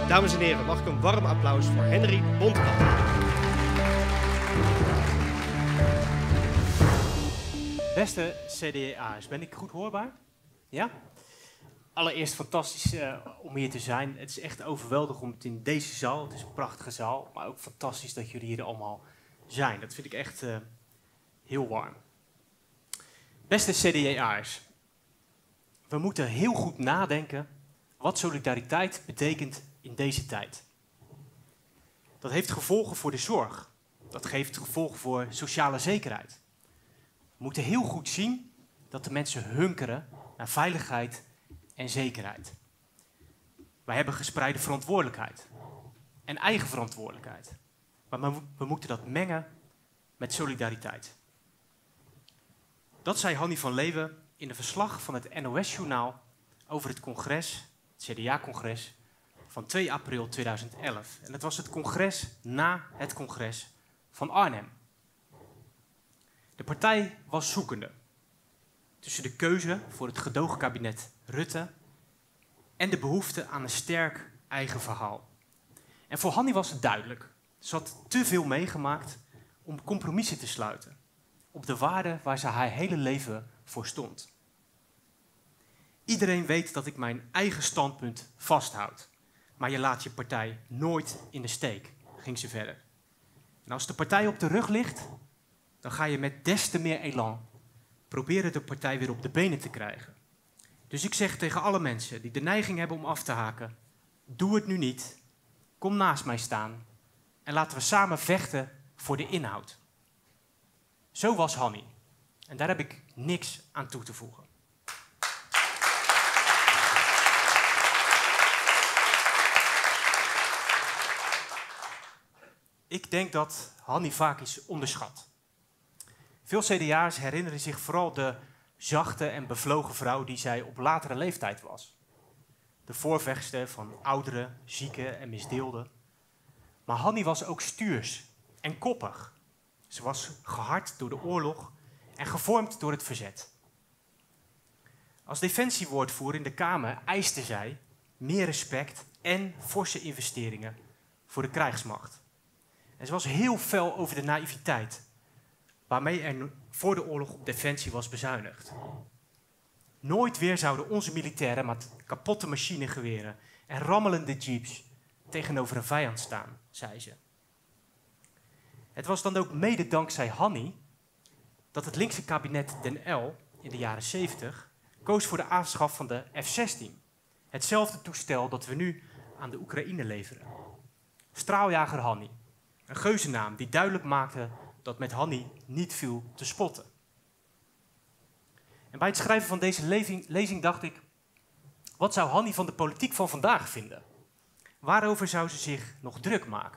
Dames en heren, mag ik een warm applaus voor Henry Bontkamp. Beste CDA'ers, ben ik goed hoorbaar? Ja? Allereerst fantastisch om hier te zijn. Het is echt overweldigend om het in deze zaal, het is een prachtige zaal, maar ook fantastisch dat jullie hier allemaal zijn. Dat vind ik echt heel warm. Beste CDA'ers, we moeten heel goed nadenken wat solidariteit betekent in deze tijd. Dat heeft gevolgen voor de zorg. Dat heeft gevolgen voor sociale zekerheid. We moeten heel goed zien dat de mensen hunkeren naar veiligheid en zekerheid. Wij hebben gespreide verantwoordelijkheid en eigen verantwoordelijkheid. Maar we moeten dat mengen met solidariteit. Dat zei Hannie van Leeuwen in een verslag van het NOS-journaal over het congres, het CDA-congres, van 2 april 2011. En het was het congres na het congres van Arnhem. De partij was zoekende tussen de keuze voor het gedoogkabinet Rutte en de behoefte aan een sterk eigen verhaal. En voor Hannie was het duidelijk. Ze had te veel meegemaakt om compromissen te sluiten op de waarden waar ze haar hele leven voor stond. Iedereen weet dat ik mijn eigen standpunt vasthoud, maar je laat je partij nooit in de steek, ging ze verder. En als de partij op de rug ligt, dan ga je met des te meer elan proberen de partij weer op de benen te krijgen. Dus ik zeg tegen alle mensen die de neiging hebben om af te haken, doe het nu niet, kom naast mij staan en laten we samen vechten voor de inhoud. Zo was Hannie. En daar heb ik niks aan toe te voegen. Ik denk dat Hannie vaak is onderschat. Veel CDA'ers herinneren zich vooral de zachte en bevlogen vrouw die zij op latere leeftijd was. De voorvechter van ouderen, zieken en misdeelden. Maar Hannie was ook stuurs en koppig. Ze was gehard door de oorlog en gevormd door het verzet. Als defensiewoordvoerder in de Kamer eiste zij meer respect en forse investeringen voor de krijgsmacht. En ze was heel fel over de naïviteit waarmee er voor de oorlog op defensie was bezuinigd. Nooit weer zouden onze militairen met kapotte machinegeweren en rammelende jeeps tegenover een vijand staan, zei ze. Het was dan ook mede dankzij Hannie dat het linkse kabinet Den Uyl in de jaren 70 koos voor de aanschaf van de F-16. Hetzelfde toestel dat we nu aan de Oekraïne leveren. Straaljager Hannie. Een geuzennaam die duidelijk maakte dat met Hannie niet viel te spotten. En bij het schrijven van deze lezing dacht ik, wat zou Hannie van de politiek van vandaag vinden? Waarover zou ze zich nog druk maken?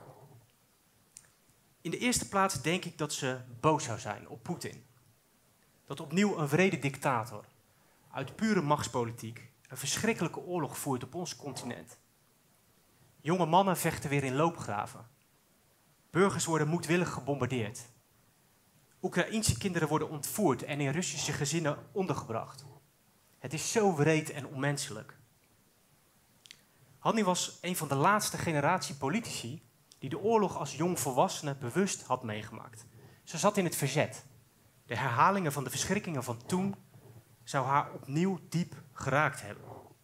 In de eerste plaats denk ik dat ze boos zou zijn op Poetin. Dat opnieuw een wrede dictator uit pure machtspolitiek een verschrikkelijke oorlog voert op ons continent. Jonge mannen vechten weer in loopgraven. Burgers worden moedwillig gebombardeerd. Oekraïense kinderen worden ontvoerd en in Russische gezinnen ondergebracht. Het is zo wreed en onmenselijk. Hannie was een van de laatste generatie politici die de oorlog als jongvolwassene bewust had meegemaakt. Ze zat in het verzet. De herhalingen van de verschrikkingen van toen zou haar opnieuw diep geraakt hebben.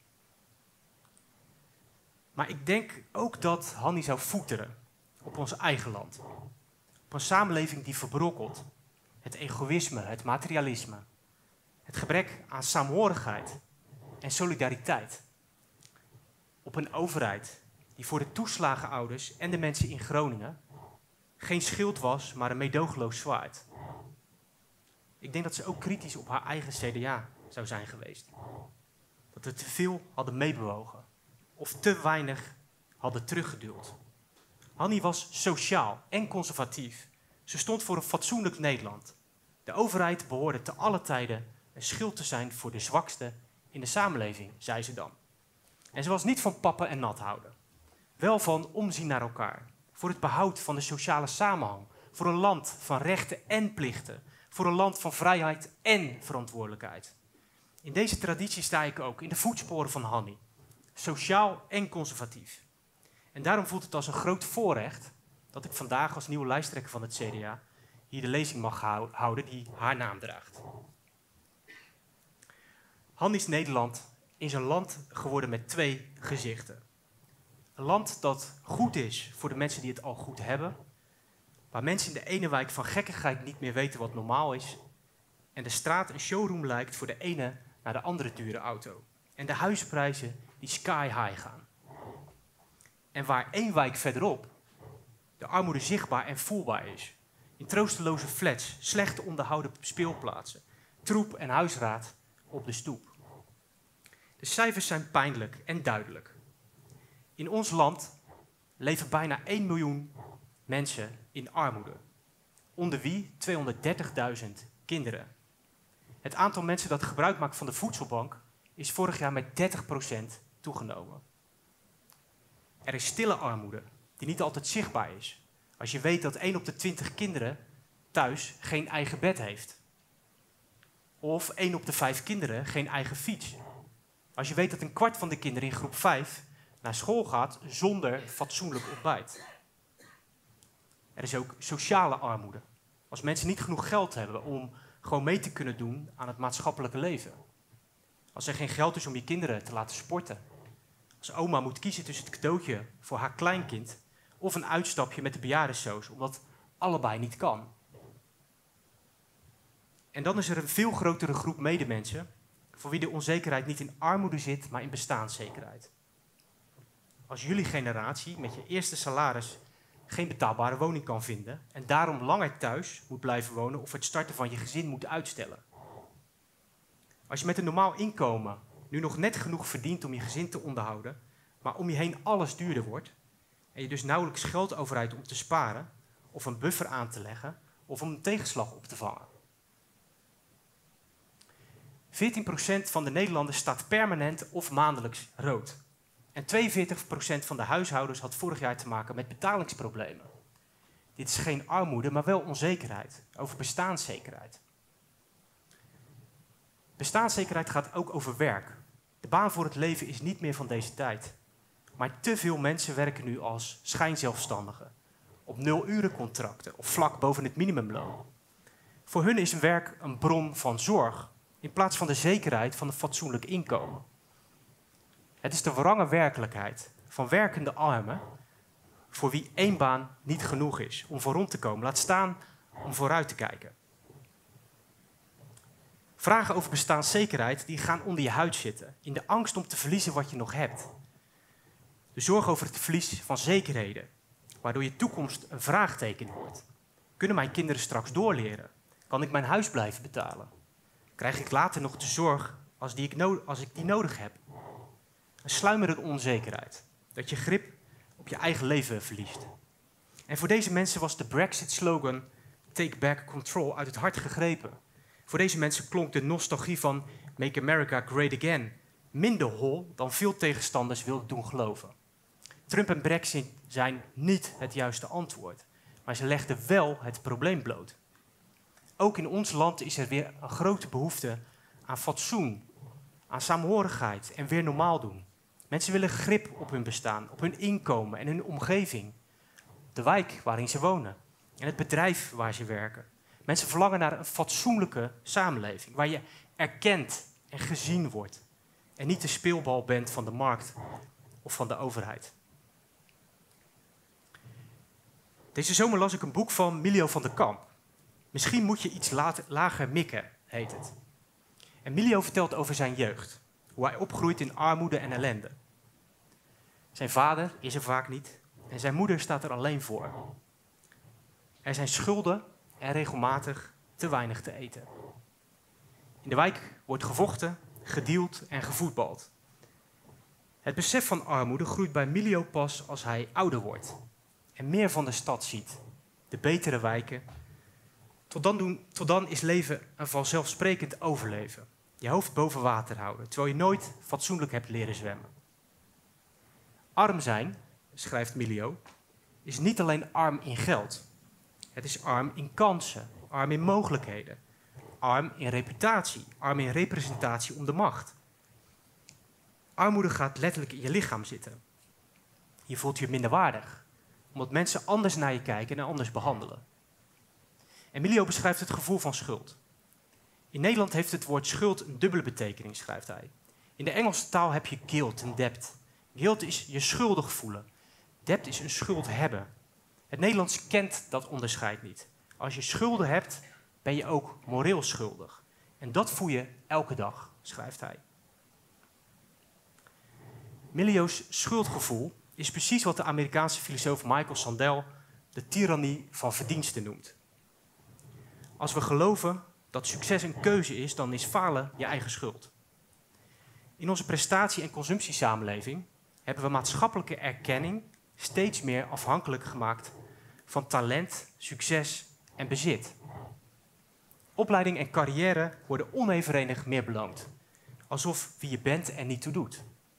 Maar ik denk ook dat Hannie zou voeteren op ons eigen land. Op een samenleving die verbrokkelt. Het egoïsme, het materialisme. Het gebrek aan saamhorigheid en solidariteit. Op een overheid die voor de toeslagenouders en de mensen in Groningen geen schild was, maar een meedogenloos zwaard. Ik denk dat ze ook kritisch op haar eigen CDA zou zijn geweest. Dat we te veel hadden meebewogen of te weinig hadden teruggeduwd. Hannie was sociaal en conservatief. Ze stond voor een fatsoenlijk Nederland. De overheid behoorde te alle tijden een schild te zijn voor de zwakste in de samenleving, zei ze dan. En ze was niet van pappen en nat houden. Wel van omzien naar elkaar. Voor het behoud van de sociale samenhang. Voor een land van rechten en plichten. Voor een land van vrijheid en verantwoordelijkheid. In deze traditie sta ik ook, in de voetsporen van Hannie. Sociaal en conservatief. En daarom voelt het als een groot voorrecht dat ik vandaag als nieuwe lijsttrekker van het CDA hier de lezing mag houden die haar naam draagt. Hannies Nederland is een land geworden met 2 gezichten. Een land dat goed is voor de mensen die het al goed hebben, waar mensen in de ene wijk van gekkigheid niet meer weten wat normaal is, en de straat een showroom lijkt voor de ene naar de andere dure auto. En de huisprijzen die sky high gaan. En waar 1 wijk verderop de armoede zichtbaar en voelbaar is. In troosteloze flats, slecht onderhouden speelplaatsen, troep en huisraad op de stoep. De cijfers zijn pijnlijk en duidelijk. In ons land leven bijna 1 miljoen mensen in armoede. Onder wie 230.000 kinderen. Het aantal mensen dat gebruik maakt van de voedselbank is vorig jaar met 30% toegenomen. Er is stille armoede, die niet altijd zichtbaar is. Als je weet dat 1 op de 20 kinderen thuis geen eigen bed heeft. Of 1 op de 5 kinderen geen eigen fiets. Als je weet dat 1/4 van de kinderen in groep 5 naar school gaat zonder fatsoenlijk ontbijt. Er is ook sociale armoede. Als mensen niet genoeg geld hebben om gewoon mee te kunnen doen aan het maatschappelijke leven. Als er geen geld is om je kinderen te laten sporten. Als oma moet kiezen tussen het cadeautje voor haar kleinkind of een uitstapje met de bejaardensoos, omdat allebei niet kan. En dan is er een veel grotere groep medemensen voor wie de onzekerheid niet in armoede zit, maar in bestaanszekerheid. Als jullie generatie met je eerste salaris geen betaalbare woning kan vinden en daarom langer thuis moet blijven wonen of het starten van je gezin moet uitstellen. Als je met een normaal inkomen nu nog net genoeg verdient om je gezin te onderhouden, maar om je heen alles duurder wordt en je dus nauwelijks geld overhoudt om te sparen of een buffer aan te leggen of om een tegenslag op te vangen. 14% van de Nederlanders staat permanent of maandelijks rood. En 42% van de huishoudens had vorig jaar te maken met betalingsproblemen. Dit is geen armoede, maar wel onzekerheid, over bestaanszekerheid. Bestaanszekerheid gaat ook over werk. De baan voor het leven is niet meer van deze tijd. Maar te veel mensen werken nu als schijnzelfstandigen, op 0-urencontracten of vlak boven het minimumloon. Voor hun is werk een bron van zorg, in plaats van de zekerheid van een fatsoenlijk inkomen. Het is de wrange werkelijkheid van werkende armen, voor wie 1 baan niet genoeg is om voor rond te komen, laat staan om vooruit te kijken. Vragen over bestaanszekerheid die gaan onder je huid zitten, in de angst om te verliezen wat je nog hebt. De zorg over het verlies van zekerheden, waardoor je toekomst een vraagteken wordt. Kunnen mijn kinderen straks doorleren? Kan ik mijn huis blijven betalen? Krijg ik later nog de zorg als ik die nodig heb? Een sluimerende onzekerheid, dat je grip op je eigen leven verliest. En voor deze mensen was de Brexit-slogan Take Back Control uit het hart gegrepen. Voor deze mensen klonk de nostalgie van Make America Great Again minder hol dan veel tegenstanders wilden doen geloven. Trump en Brexit zijn niet het juiste antwoord, maar ze legden wel het probleem bloot. Ook in ons land is er weer een grote behoefte aan fatsoen, aan saamhorigheid en weer normaal doen. Mensen willen grip op hun bestaan, op hun inkomen en hun omgeving. De wijk waarin ze wonen en het bedrijf waar ze werken. Mensen verlangen naar een fatsoenlijke samenleving, waar je erkend en gezien wordt. En niet de speelbal bent van de markt of van de overheid. Deze zomer las ik een boek van Milio van der Kamp. Misschien moet je iets lager mikken, heet het. En Milio vertelt over zijn jeugd. Hoe hij opgroeit in armoede en ellende. Zijn vader is er vaak niet en zijn moeder staat er alleen voor. Er zijn schulden en regelmatig te weinig te eten. In de wijk wordt gevochten, gedeeld en gevoetbald. Het besef van armoede groeit bij Milio pas als hij ouder wordt en meer van de stad ziet, de betere wijken. Tot dan is leven een vanzelfsprekend overleven. Je hoofd boven water houden, terwijl je nooit fatsoenlijk hebt leren zwemmen. Arm zijn, schrijft Milio, is niet alleen arm in geld. Het is arm in kansen, arm in mogelijkheden, arm in reputatie, arm in representatie om de macht. Armoede gaat letterlijk in je lichaam zitten. Je voelt je minderwaardig, omdat mensen anders naar je kijken en anders behandelen. Emilio beschrijft het gevoel van schuld. In Nederland heeft het woord schuld een dubbele betekenis, schrijft hij. In de Engelse taal heb je guilt en debt. Guilt is je schuldig voelen. Debt is een schuld hebben. Het Nederlands kent dat onderscheid niet. Als je schulden hebt, ben je ook moreel schuldig. En dat voel je elke dag, schrijft hij. Emilio's schuldgevoel is precies wat de Amerikaanse filosoof Michael Sandel de tirannie van verdiensten noemt. Als we geloven dat succes een keuze is, dan is falen je eigen schuld. In onze prestatie- en consumptiesamenleving hebben we maatschappelijke erkenning steeds meer afhankelijk gemaakt van talent, succes en bezit. Opleiding en carrière worden onevenredig meer beloond, alsof wie je bent er niet toe doet.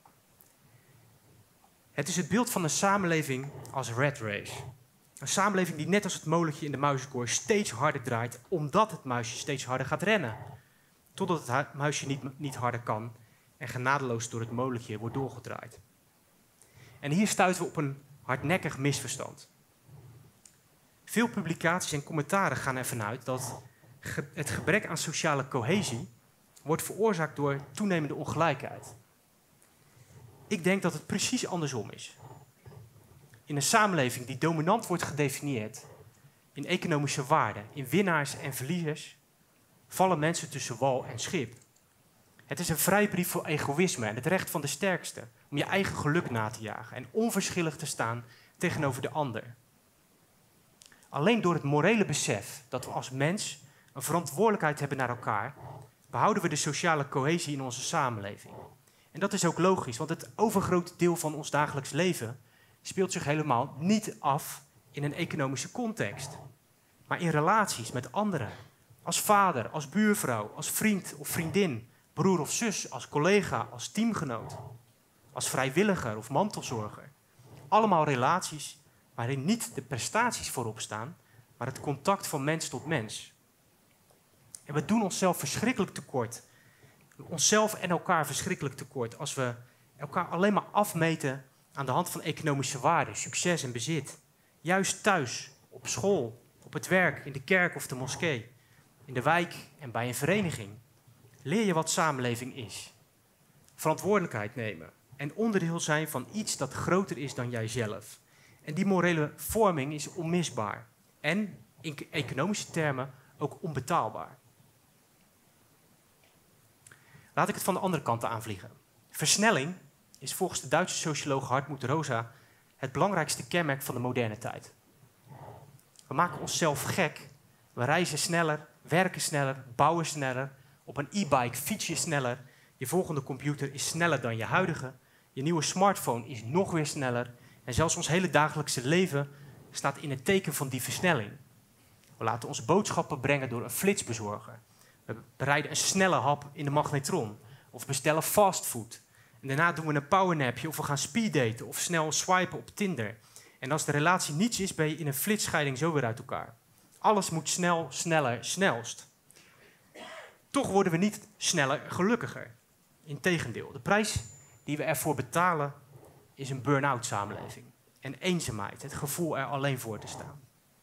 Het is het beeld van een samenleving als rat race. Een samenleving die net als het molentje in de muizenkooi steeds harder draait, omdat het muisje steeds harder gaat rennen. Totdat het muisje niet harder kan en genadeloos door het molentje wordt doorgedraaid. En hier stuiten we op een hardnekkig misverstand. Veel publicaties en commentaren gaan ervan uit dat het gebrek aan sociale cohesie wordt veroorzaakt door toenemende ongelijkheid. Ik denk dat het precies andersom is. In een samenleving die dominant wordt gedefinieerd in economische waarden, in winnaars en verliezers, vallen mensen tussen wal en schip. Het is een vrijbrief voor egoïsme en het recht van de sterkste om je eigen geluk na te jagen en onverschillig te staan tegenover de ander. Alleen door het morele besef dat we als mens een verantwoordelijkheid hebben naar elkaar, behouden we de sociale cohesie in onze samenleving. En dat is ook logisch, want het overgrote deel van ons dagelijks leven speelt zich helemaal niet af in een economische context, maar in relaties met anderen. Als vader, als buurvrouw, als vriend of vriendin, broer of zus, als collega, als teamgenoot, als vrijwilliger of mantelzorger. Allemaal relaties waarin niet de prestaties voorop staan, maar het contact van mens tot mens. En we doen onszelf verschrikkelijk tekort. Onszelf en elkaar verschrikkelijk tekort als we elkaar alleen maar afmeten aan de hand van economische waarden, succes en bezit. Juist thuis, op school, op het werk, in de kerk of de moskee, in de wijk en bij een vereniging. Leer je wat samenleving is. Verantwoordelijkheid nemen en onderdeel zijn van iets dat groter is dan jijzelf. En die morele vorming is onmisbaar en in economische termen ook onbetaalbaar. Laat ik het van de andere kant aanvliegen. Versnelling is volgens de Duitse socioloog Hartmut Rosa het belangrijkste kenmerk van de moderne tijd. We maken onszelf gek. We reizen sneller, werken sneller, bouwen sneller. Op een e-bike fiets je sneller. Je volgende computer is sneller dan je huidige. Je nieuwe smartphone is nog weer sneller. En zelfs ons hele dagelijkse leven staat in het teken van die versnelling. We laten onze boodschappen brengen door een flitsbezorger. We bereiden een snelle hap in de magnetron. Of bestellen fastfood. En daarna doen we een powernapje of we gaan speeddaten of snel swipen op Tinder. En als de relatie niets is, ben je in een flitsscheiding zo weer uit elkaar. Alles moet snel, sneller, snelst. Toch worden we niet sneller gelukkiger. Integendeel, de prijs die we ervoor betalen is een burn-out samenleving. En eenzaamheid, het gevoel er alleen voor te staan.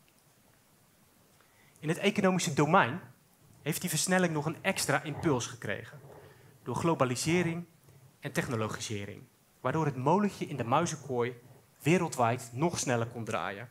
In het economische domein heeft die versnelling nog een extra impuls gekregen. Door globalisering en technologisering. Waardoor het molentje in de muizenkooi wereldwijd nog sneller kon draaien.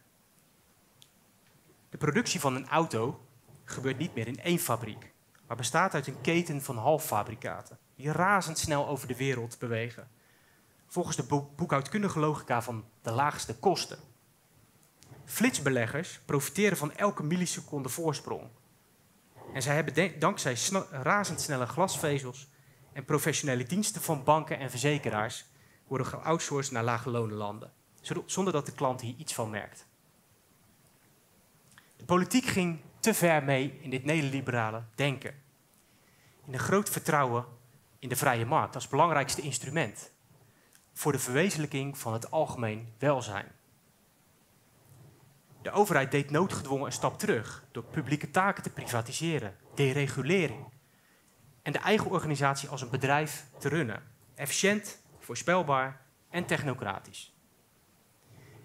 De productie van een auto gebeurt niet meer in één fabriek, maar bestaat uit een keten van halffabrikaten die razendsnel over de wereld bewegen. Volgens de boekhoudkundige logica van de laagste kosten. Flitsbeleggers profiteren van elke milliseconde voorsprong. En zij hebben dankzij razendsnelle glasvezels en professionele diensten van banken en verzekeraars worden geoutsourced naar lage lonenlanden, zonder dat de klant hier iets van merkt. De politiek ging te ver mee in dit neoliberale denken. In een groot vertrouwen in de vrije markt als belangrijkste instrument voor de verwezenlijking van het algemeen welzijn. De overheid deed noodgedwongen een stap terug door publieke taken te privatiseren, deregulering en de eigen organisatie als een bedrijf te runnen. Efficiënt, voorspelbaar en technocratisch.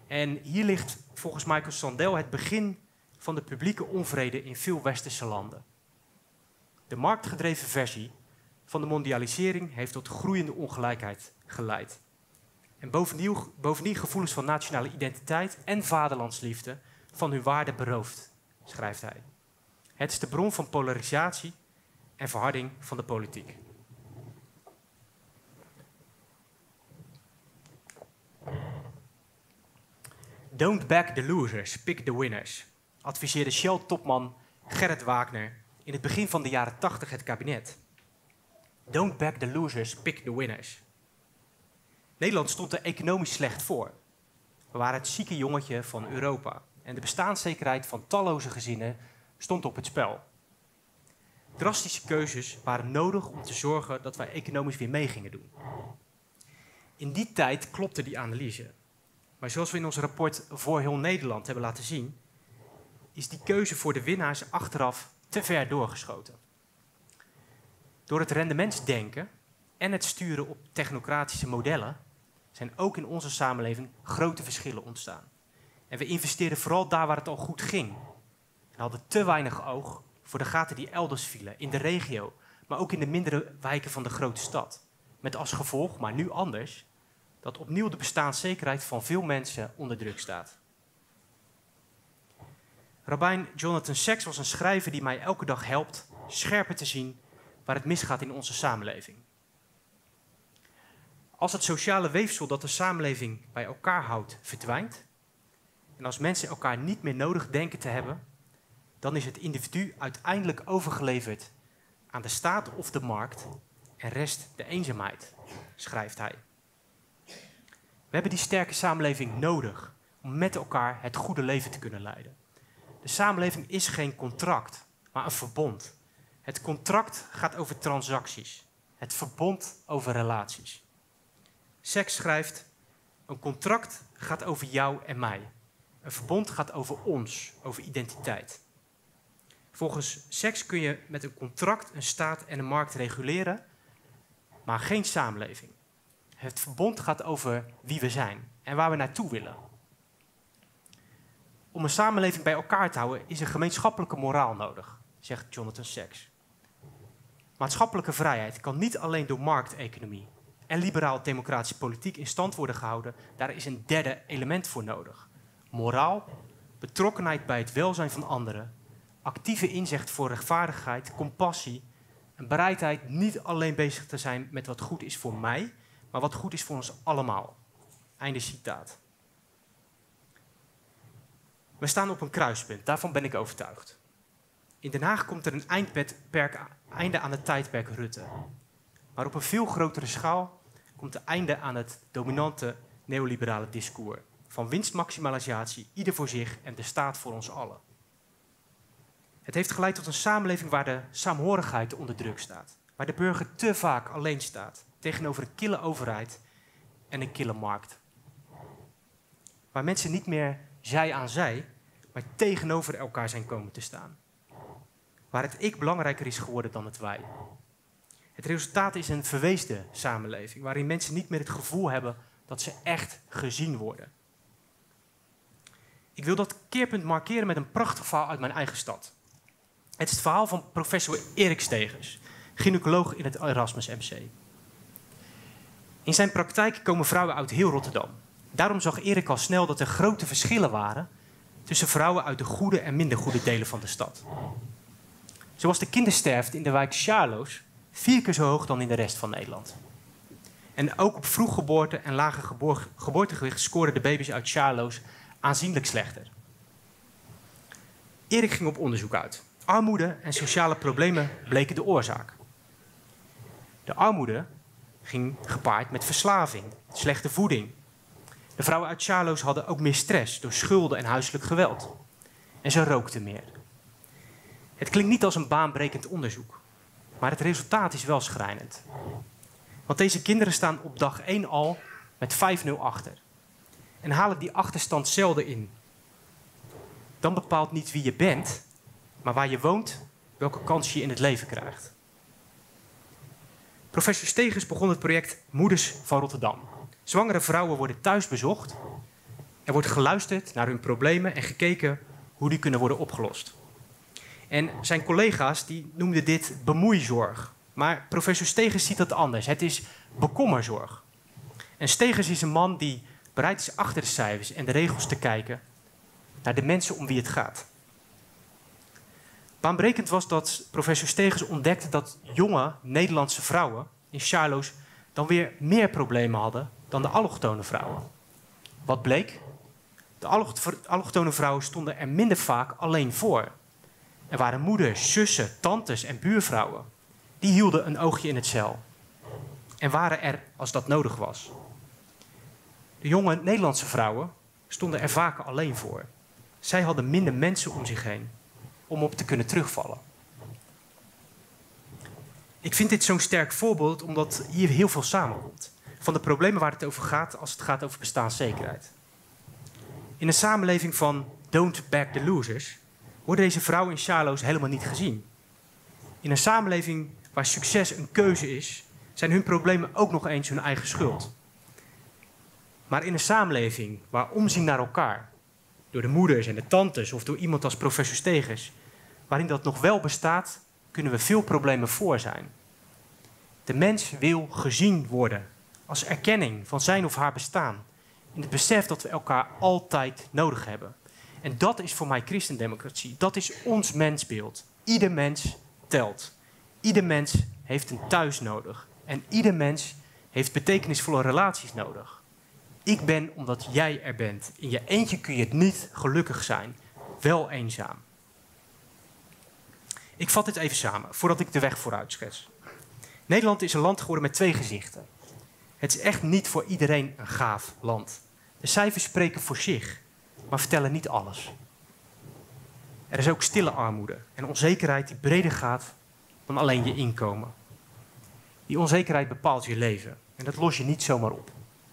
En hier ligt volgens Michael Sandel het begin van de publieke onvrede in veel westerse landen. De marktgedreven versie van de mondialisering heeft tot groeiende ongelijkheid geleid. En bovendien gevoelens van nationale identiteit en vaderlandsliefde van hun waarde beroofd, schrijft hij. Het is de bron van polarisatie en verharding van de politiek. Don't back the losers, pick the winners, adviseerde Shell-topman Gerrit Wagner in het begin van de jaren 80 het kabinet. Don't back the losers, pick the winners. Nederland stond er economisch slecht voor. We waren het zieke jongetje van Europa en de bestaanszekerheid van talloze gezinnen stond op het spel. Drastische keuzes waren nodig om te zorgen dat wij economisch weer mee gingen doen. In die tijd klopte die analyse. Maar zoals we in ons rapport voor heel Nederland hebben laten zien, is die keuze voor de winnaars achteraf te ver doorgeschoten. Door het rendementsdenken en het sturen op technocratische modellen zijn ook in onze samenleving grote verschillen ontstaan. En we investeerden vooral daar waar het al goed ging. En hadden te weinig oog voor de gaten die elders vielen, in de regio, maar ook in de mindere wijken van de grote stad. Met als gevolg, maar nu anders, dat opnieuw de bestaanszekerheid van veel mensen onder druk staat. Rabbijn Jonathan Sacks was een schrijver die mij elke dag helpt scherper te zien waar het misgaat in onze samenleving. Als het sociale weefsel dat de samenleving bij elkaar houdt verdwijnt, en als mensen elkaar niet meer nodig denken te hebben, dan is het individu uiteindelijk overgeleverd aan de staat of de markt en rest de eenzaamheid, schrijft hij. We hebben die sterke samenleving nodig om met elkaar het goede leven te kunnen leiden. De samenleving is geen contract, maar een verbond. Het contract gaat over transacties. Het verbond over relaties. Sacks schrijft, een contract gaat over jou en mij. Een verbond gaat over ons, over identiteit. Volgens Sacks kun je met een contract een staat en een markt reguleren, maar geen samenleving. Het verbond gaat over wie we zijn en waar we naartoe willen. Om een samenleving bij elkaar te houden is een gemeenschappelijke moraal nodig, zegt Jonathan Sacks. Maatschappelijke vrijheid kan niet alleen door markteconomie en liberaal-democratische politiek in stand worden gehouden. Daar is een derde element voor nodig. Moraal, betrokkenheid bij het welzijn van anderen, actieve inzicht voor rechtvaardigheid, compassie, een bereidheid niet alleen bezig te zijn met wat goed is voor mij, maar wat goed is voor ons allemaal. Einde citaat. We staan op een kruispunt, daarvan ben ik overtuigd. In Den Haag komt er een einde aan het tijdperk Rutte. Maar op een veel grotere schaal komt er einde aan het dominante neoliberale discours. Van winstmaximalisatie, ieder voor zich en de staat voor ons allen. Het heeft geleid tot een samenleving waar de saamhorigheid onder druk staat. Waar de burger te vaak alleen staat tegenover een kille overheid en een kille markt. Waar mensen niet meer zij aan zij, maar tegenover elkaar zijn komen te staan. Waar het ik belangrijker is geworden dan het wij. Het resultaat is een verweesde samenleving, waarin mensen niet meer het gevoel hebben dat ze echt gezien worden. Ik wil dat keerpunt markeren met een prachtig verhaal uit mijn eigen stad. Het is het verhaal van professor Erik Stegers, gynaecoloog in het Erasmus MC. In zijn praktijk komen vrouwen uit heel Rotterdam. Daarom zag Erik al snel dat er grote verschillen waren tussen vrouwen uit de goede en minder goede delen van de stad. Zo was de kindersterfte in de wijk Charloes 4 keer zo hoog dan in de rest van Nederland. En ook op vroeggeboorte en lage geboortegewicht scoren de baby's uit Charloes aanzienlijk slechter. Erik ging op onderzoek uit. Armoede en sociale problemen bleken de oorzaak. De armoede ging gepaard met verslaving, slechte voeding. De vrouwen uit Charloes hadden ook meer stress door schulden en huiselijk geweld. En ze rookten meer. Het klinkt niet als een baanbrekend onderzoek, maar het resultaat is wel schrijnend. Want deze kinderen staan op dag 1 al met 5-0 achter. En halen die achterstand zelden in. Dan bepaalt niet wie je bent, maar waar je woont, welke kans je in het leven krijgt. Professor Stegers begon het project Moeders van Rotterdam. Zwangere vrouwen worden thuis bezocht Er wordt geluisterd naar hun problemen en gekeken hoe die kunnen worden opgelost. En zijn collega's die noemden dit bemoeizorg. Maar professor Stegers ziet dat anders. Het is bekommerzorg. En Stegers is een man die bereid is achter de cijfers en de regels te kijken naar de mensen om wie het gaat. Baanbrekend was dat professor Stegers ontdekte dat jonge Nederlandse vrouwen in Charloes dan weer meer problemen hadden dan de allochtone vrouwen. Wat bleek? De allochtone vrouwen stonden er minder vaak alleen voor. Er waren moeders, zussen, tantes en buurvrouwen. Die hielden een oogje in het zeil. En waren er als dat nodig was. De jonge Nederlandse vrouwen stonden er vaker alleen voor. Zij hadden minder mensen om zich heen om op te kunnen terugvallen. Ik vind dit zo'n sterk voorbeeld omdat hier heel veel samenkomt. Van de problemen waar het over gaat als het gaat over bestaanszekerheid. In een samenleving van don't back the losers worden deze vrouwen in Charloes helemaal niet gezien. In een samenleving waar succes een keuze is, zijn hun problemen ook nog eens hun eigen schuld. Maar in een samenleving waar omzien naar elkaar, door de moeders en de tantes of door iemand als professor Stegers, waarin dat nog wel bestaat, kunnen we veel problemen voor zijn. De mens wil gezien worden als erkenning van zijn of haar bestaan. In het besef dat we elkaar altijd nodig hebben. En dat is voor mij christendemocratie. Dat is ons mensbeeld. Ieder mens telt. Ieder mens heeft een thuis nodig. En ieder mens heeft betekenisvolle relaties nodig. Ik ben omdat jij er bent. In je eentje kun je het niet gelukkig zijn. Wel eenzaam. Ik vat dit even samen, voordat ik de weg vooruit schets. Nederland is een land geworden met twee gezichten. Het is echt niet voor iedereen een gaaf land. De cijfers spreken voor zich, maar vertellen niet alles. Er is ook stille armoede en onzekerheid die breder gaat dan alleen je inkomen. Die onzekerheid bepaalt je leven en dat los je niet zomaar op.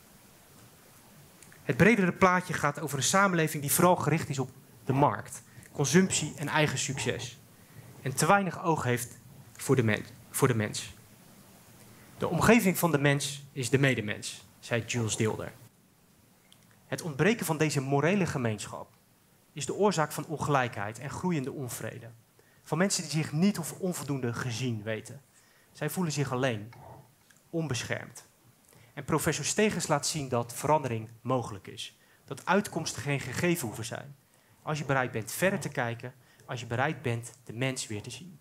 Het bredere plaatje gaat over een samenleving die vooral gericht is op de markt, consumptie en eigen succes. En te weinig oog heeft voor de mens. De omgeving van de mens is de medemens, zei Jules Deelder. Het ontbreken van deze morele gemeenschap is de oorzaak van ongelijkheid en groeiende onvrede. Van mensen die zich niet of onvoldoende gezien weten. Zij voelen zich alleen, onbeschermd. En professor Stegers laat zien dat verandering mogelijk is. Dat uitkomsten geen gegeven hoeven zijn. Als je bereid bent verder te kijken, als je bereid bent de mens weer te zien.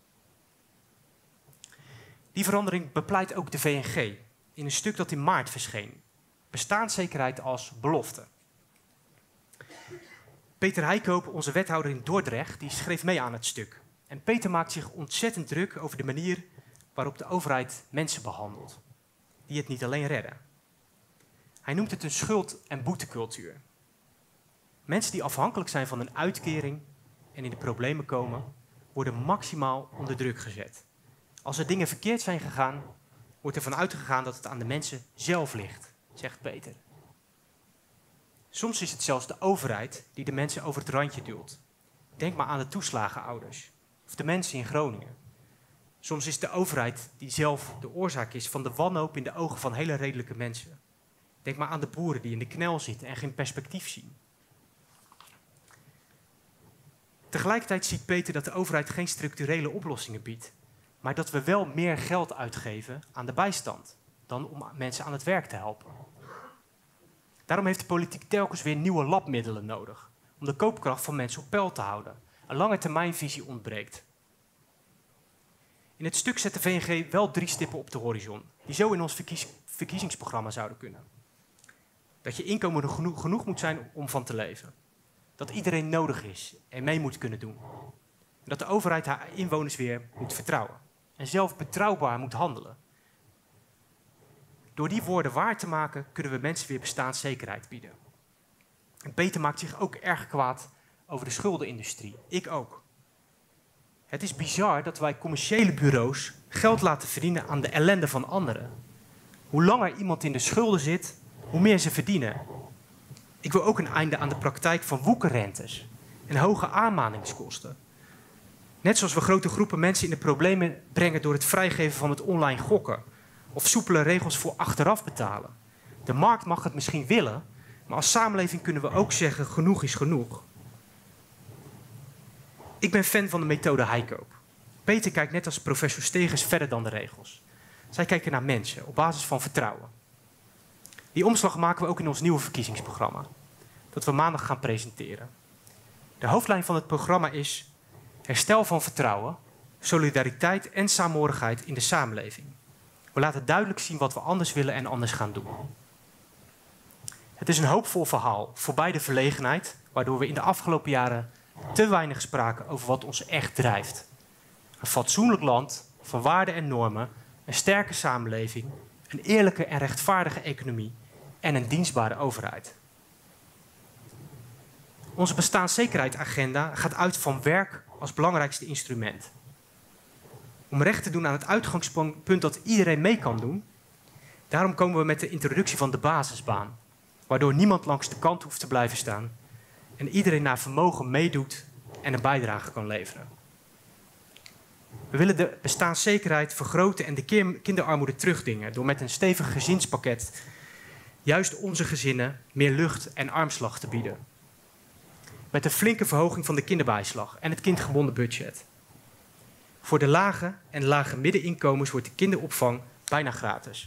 Die verandering bepleit ook de VNG in een stuk dat in maart verscheen. Bestaanszekerheid als belofte. Peter Heikoop, onze wethouder in Dordrecht, die schreef mee aan het stuk. En Peter maakt zich ontzettend druk over de manier waarop de overheid mensen behandelt. Die het niet alleen redden. Hij noemt het een schuld- en boetecultuur. Mensen die afhankelijk zijn van een uitkering en in de problemen komen, worden maximaal onder druk gezet. Als er dingen verkeerd zijn gegaan, wordt er van uitgegaan dat het aan de mensen zelf ligt, zegt Peter. Soms is het zelfs de overheid die de mensen over het randje duwt. Denk maar aan de toeslagenouders of de mensen in Groningen. Soms is het de overheid die zelf de oorzaak is van de wanhoop in de ogen van hele redelijke mensen. Denk maar aan de boeren die in de knel zitten en geen perspectief zien. Tegelijkertijd ziet Peter dat de overheid geen structurele oplossingen biedt, maar dat we wel meer geld uitgeven aan de bijstand dan om mensen aan het werk te helpen. Daarom heeft de politiek telkens weer nieuwe labmiddelen nodig om de koopkracht van mensen op peil te houden. Een langetermijnvisie ontbreekt. In het stuk zet de VNG wel 3 stippen op de horizon, die zo in ons verkiezingsprogramma zouden kunnen. Dat je inkomen genoeg moet zijn om van te leven. Dat iedereen nodig is en mee moet kunnen doen. En dat de overheid haar inwoners weer moet vertrouwen. En zelf betrouwbaar moet handelen. Door die woorden waar te maken, kunnen we mensen weer bestaanszekerheid bieden. En Peter maakt zich ook erg kwaad over de schuldenindustrie. Ik ook. Het is bizar dat wij commerciële bureaus geld laten verdienen aan de ellende van anderen. Hoe langer iemand in de schulden zit, hoe meer ze verdienen. Ik wil ook een einde aan de praktijk van woekerrentes en hoge aanmaningskosten. Net zoals we grote groepen mensen in de problemen brengen door het vrijgeven van het online gokken of soepele regels voor achteraf betalen. De markt mag het misschien willen, Maar als samenleving kunnen we ook zeggen, genoeg is genoeg. Ik ben fan van de methode Heikoop. Peter kijkt net als professor Stegers verder dan de regels. Zij kijken naar mensen op basis van vertrouwen. Die omslag maken we ook in ons nieuwe verkiezingsprogramma, dat we maandag gaan presenteren. De hoofdlijn van het programma is herstel van vertrouwen, solidariteit en saamhorigheid in de samenleving. We laten duidelijk zien wat we anders willen en anders gaan doen. Het is een hoopvol verhaal, voorbij de verlegenheid, waardoor we in de afgelopen jaren te weinig spraken over wat ons echt drijft. Een fatsoenlijk land van waarden en normen, een sterke samenleving, een eerlijke en rechtvaardige economie en een dienstbare overheid. Onze bestaanszekerheidsagenda gaat uit van werk als belangrijkste instrument. Om recht te doen aan het uitgangspunt dat iedereen mee kan doen, daarom komen we met de introductie van de basisbaan, waardoor niemand langs de kant hoeft te blijven staan en iedereen naar vermogen meedoet en een bijdrage kan leveren. We willen de bestaanszekerheid vergroten en de kinderarmoede terugdringen door met een stevig gezinspakket juist onze gezinnen meer lucht en armslag te bieden. Met een flinke verhoging van de kinderbijslag en het kindgebonden budget. Voor de lage en lage middeninkomens wordt de kinderopvang bijna gratis.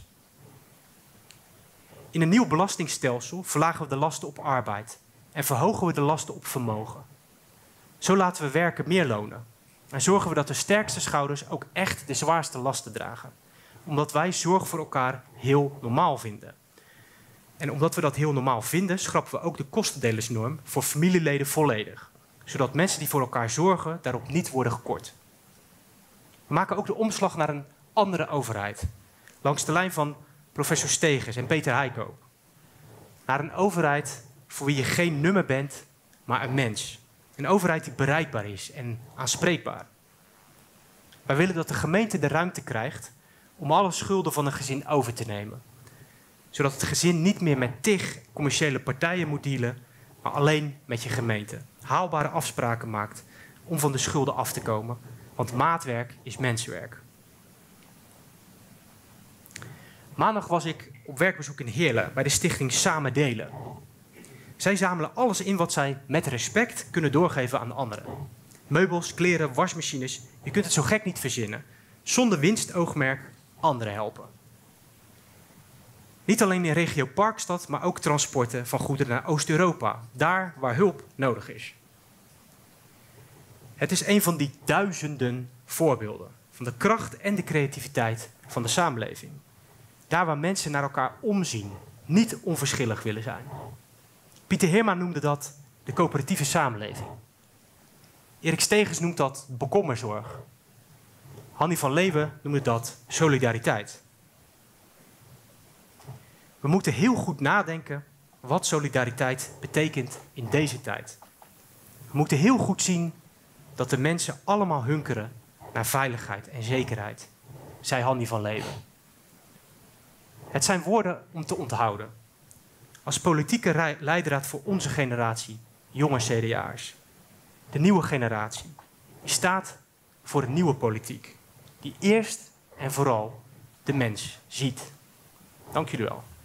In een nieuw belastingstelsel verlagen we de lasten op arbeid en verhogen we de lasten op vermogen. Zo laten we werken meer lonen en zorgen we dat de sterkste schouders ook echt de zwaarste lasten dragen. Omdat wij zorg voor elkaar heel normaal vinden. En omdat we dat heel normaal vinden, schrappen we ook de kostendelersnorm voor familieleden volledig. Zodat mensen die voor elkaar zorgen daarop niet worden gekort. We maken ook de omslag naar een andere overheid. Langs de lijn van professor Stegers en Peter Heikoop. Naar een overheid voor wie je geen nummer bent, maar een mens. Een overheid die bereikbaar is en aanspreekbaar. Wij willen dat de gemeente de ruimte krijgt om alle schulden van een gezin over te nemen. Zodat het gezin niet meer met tig commerciële partijen moet dealen, maar alleen met je gemeente. Haalbare afspraken maakt om van de schulden af te komen. Want maatwerk is menswerk. Maandag was ik op werkbezoek in Heerlen bij de stichting Samen Delen. Zij zamelen alles in wat zij met respect kunnen doorgeven aan anderen. Meubels, kleren, wasmachines, je kunt het zo gek niet verzinnen. Zonder winstoogmerk anderen helpen. Niet alleen in regio Parkstad, maar ook transporten van goederen naar Oost-Europa. Daar waar hulp nodig is. Het is een van die duizenden voorbeelden van de kracht en de creativiteit van de samenleving. Daar waar mensen naar elkaar omzien, niet onverschillig willen zijn. Pieter Heerma noemde dat de coöperatieve samenleving. Erik Stegers noemt dat bekommerzorg. Hanni van Leeuwen noemde dat solidariteit. We moeten heel goed nadenken wat solidariteit betekent in deze tijd. We moeten heel goed zien dat de mensen allemaal hunkeren naar veiligheid en zekerheid, zei Hanni van Leeuwen. Het zijn woorden om te onthouden. Als politieke leidraad voor onze generatie, jonge CDA'ers. De nieuwe generatie, die staat voor een nieuwe politiek. Die eerst en vooral de mens ziet. Dank jullie wel.